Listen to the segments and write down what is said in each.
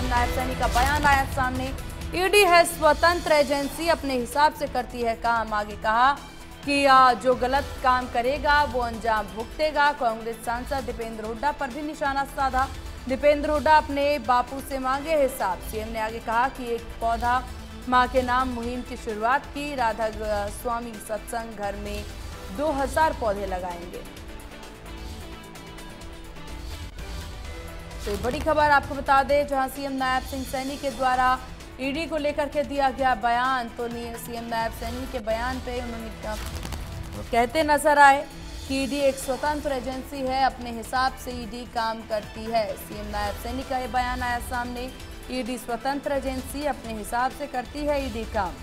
CM Nayab Saini का बयान आया सामने। ईडी है स्वतंत्र एजेंसी, अपने हिसाब से करती है काम। आगे कहा कि जो गलत काम करेगा वो अंजाम भुगतेगा। कांग्रेस सांसद दीपेंद्र हुड्डा पर भी निशाना साधा। दीपेंद्र हुड्डा अपने बापू से मांगे हिसाब। सीएम ने आगे कहा कि एक पौधा मां के नाम मुहिम की शुरुआत की। राधा स्वामी सत्संग घर में 2000 पौधे लगाएंगे। तो बड़ी खबर आपको बता दें, जहां सीएम नायब सिंह सैनी के द्वारा ईडी को लेकर के दिया गया बयान, तो सीएम नायब सैनी के बयान पे उन्होंने कहते नजर आए कि ईडी एक स्वतंत्र एजेंसी है, अपने हिसाब से ईडी काम करती है। सीएम नायब सैनी का ये बयान आया सामने। ईडी स्वतंत्र एजेंसी, अपने हिसाब से करती है ईडी काम।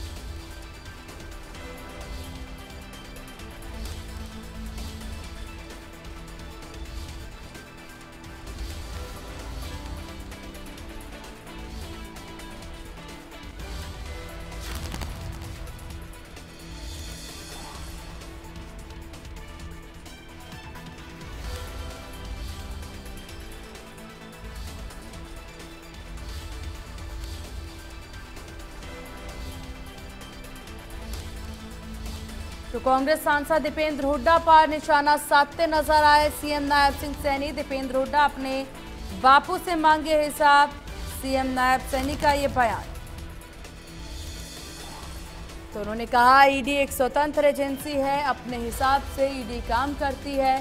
तो कांग्रेस सांसद दीपेंद्र हुड्डा पर निशाना साधते नजर आए सीएम नायब सिंह सैनी। दीपेंद्र हुड्डा अपने बापू से मांगे हिसाब। सीएम नायब सैनी का ये बयान। तो उन्होंने कहा ईडी एक स्वतंत्र एजेंसी है, अपने हिसाब से ईडी काम करती है।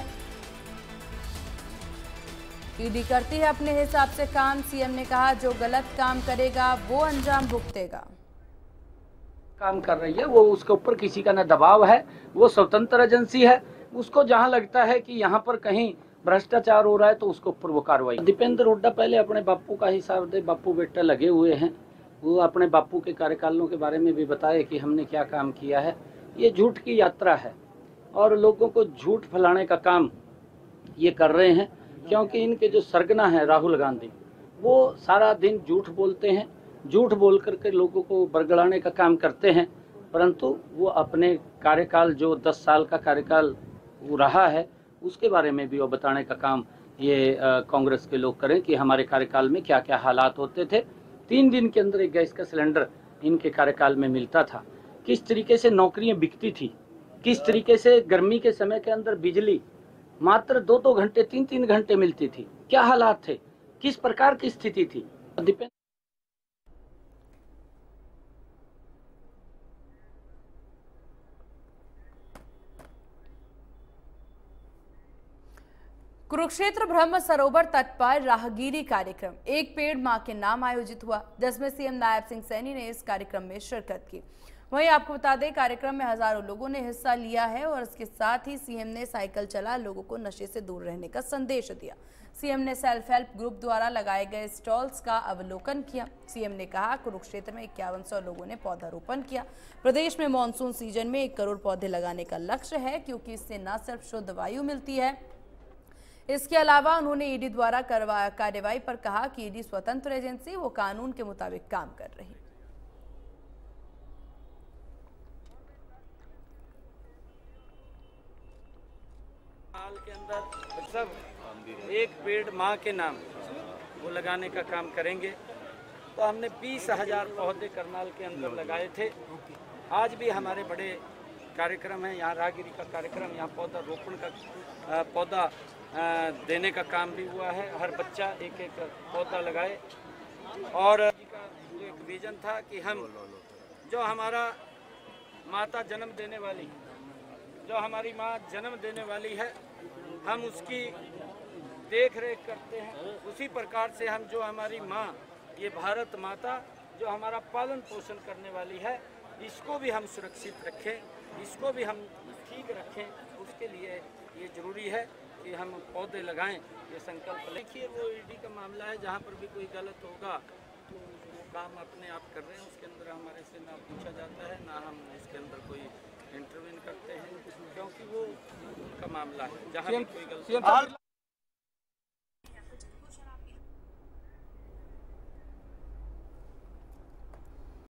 ईडी करती है अपने हिसाब से काम। सीएम ने कहा जो गलत काम करेगा वो अंजाम भुगतेगा। काम कर रही है वो, उसके ऊपर किसी का न दबाव है। वो स्वतंत्र एजेंसी है। उसको जहां लगता है कि यहां पर कहीं भ्रष्टाचार हो रहा है तो उसके ऊपर वो कार्रवाई। दीपेंद्र हुड्डा पहले अपने बापू का हिसाब दे, बापू बेटा लगे हुए हैं। वो अपने बापू के कार्यकालों के बारे में भी बताए कि हमने क्या काम किया है। ये झूठ की यात्रा है और लोगों को झूठ फैलाने का काम ये कर रहे हैं, क्योंकि इनके जो सरगना है राहुल गांधी, वो सारा दिन झूठ बोलते हैं। झूठ बोल करके लोगों को बरगलाने का काम करते हैं, परंतु वो अपने कार्यकाल जो 10 साल का कार्यकाल वो रहा है उसके बारे में भी वो बताने का काम ये कांग्रेस के लोग करें कि हमारे कार्यकाल में क्या क्या हालात होते थे। 3 दिन के अंदर एक गैस का सिलेंडर इनके कार्यकाल में मिलता था। किस तरीके से नौकरियां बिकती थी, किस तरीके से गर्मी के समय के अंदर बिजली मात्र 2-2 घंटे 3-3 घंटे मिलती थी। क्या हालात थे, किस प्रकार की स्थिति थी। कुरुक्षेत्र ब्रह्म सरोवर तट पर राहगीरी कार्यक्रम एक पेड़ मां के नाम आयोजित हुआ, जिसमें सीएम नायब सिंह सैनी ने इस कार्यक्रम में शिरकत की। वहीं आपको बता दें, कार्यक्रम में हजारों लोगों ने हिस्सा लिया है और इसके साथ ही सीएम ने साइकिल चला लोगों को नशे से दूर रहने का संदेश दिया। सीएम ने सेल्फ हेल्प ग्रुप द्वारा लगाए गए स्टॉल्स का अवलोकन किया। सीएम ने कहा कुरुक्षेत्र में 5100 लोगों ने पौधारोपण किया। प्रदेश में मानसून सीजन में 1 करोड़ पौधे लगाने का लक्ष्य है, क्योंकि इससे न सिर्फ शुद्ध वायु मिलती है, इसके अलावा उन्होंने ईडी द्वारा कार्यवाही पर कहा कि ईडी स्वतंत्र एजेंसी, वो कानून के मुताबिक काम कर रही है। साल के अंदर सब एक पेड़ मां के नाम वो लगाने का काम करेंगे। तो हमने 20,000 पौधे करनाल के अंदर लगाए थे। आज भी हमारे बड़े कार्यक्रम है, यहाँ राहगीरी का कार्यक्रम, यहाँ पौधा रोपण का पौधा देने का काम भी हुआ है। हर बच्चा एक एक पौधा लगाए। और जो एक विजन था कि हम जो हमारा माता जन्म देने वाली, जो हमारी माँ जन्म देने वाली है, हम उसकी देख रेख करते हैं। उसी प्रकार से हम जो हमारी माँ, ये भारत माता जो हमारा पालन पोषण करने वाली है, इसको भी हम सुरक्षित रखें, इसको भी हम ठीक रखें। उसके लिए ये जरूरी है कि हम पौधे लगाएं, ये संकल्प लें। देखिए वो ईडी का मामला है, जहाँ पर भी कोई गलत होगा तो वो काम अपने आप कर रहे हैं। उसके अंदर हमारे से ना पूछा जाता है, ना हम इसके अंदर कोई इंटरवीन करते हैं, क्योंकि वो उनका मामला है। जहाँ भी कोई गलत